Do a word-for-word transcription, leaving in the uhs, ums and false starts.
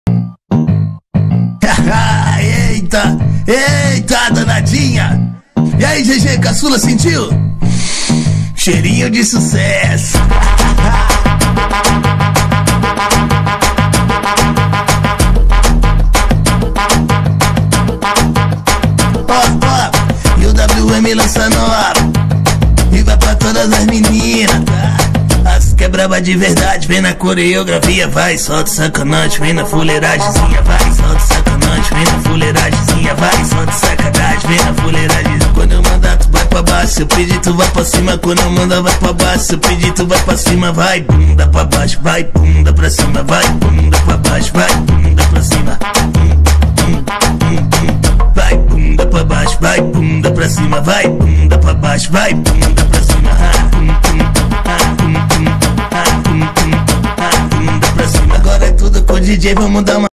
Eita, eita, danadinha. E aí, G G, caçula, sentiu? Cheirinho de sucesso. Ó, ó, e o W M lança nova e vai pra todas as meninas, tá? As que é braba de verdade, vem na coreografia, vai, solta sacanagem, vem na fuleiragemzinha, vai, solta sacanagem, vem na fuleiragemzinha, vai, solta sacanagem, vem na fuleiragemzinha. Quando eu mandar tu vai pra baixo, se eu pedir tu vai pra cima, quando eu mandar vai pra baixo, se eu pedir tu vai pra cima, vai, bunda pra baixo, vai, bunda pra cima, vai, bunda pra baixo, vai, bunda pra cima, vai, bunda pra baixo, vai, bunda pra cima, vai, bunda pra baixo, vai, bunda pra cima, bunda pra cima. Agora é tudo com o D J, vamos dar uma